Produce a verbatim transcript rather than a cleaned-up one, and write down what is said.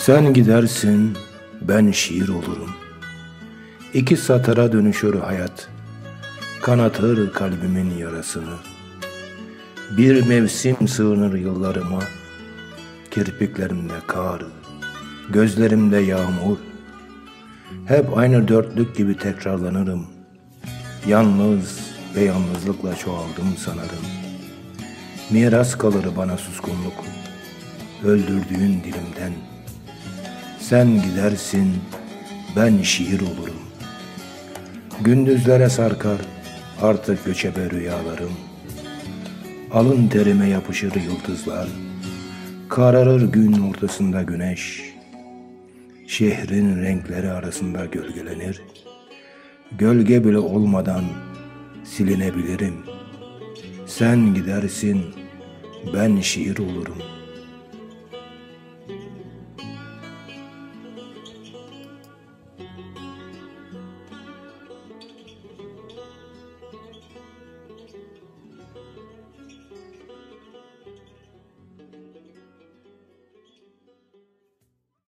Sen gidersin, ben şiir olurum. İki satıra dönüşür hayat, kanatır kalbimin yarasını. Bir mevsim sığınır yıllarıma, kirpiklerimde kar, gözlerimde yağmur. Hep aynı dörtlük gibi tekrarlanırım. Yalnız ve yalnızlıkla çoğaldım sanırım. Miras kalır bana suskunluk, öldürdüğün dilimden. Sen gidersin, ben şiir olurum. Gündüzlere sarkar artık göçebe rüyalarım. Alın terime yapışır yıldızlar, kararır gün ortasında güneş. Şehrin renkleri arasında gölgelenir. Gölge bile olmadan silinebilirim. Sen gidersin, ben şiir olurum.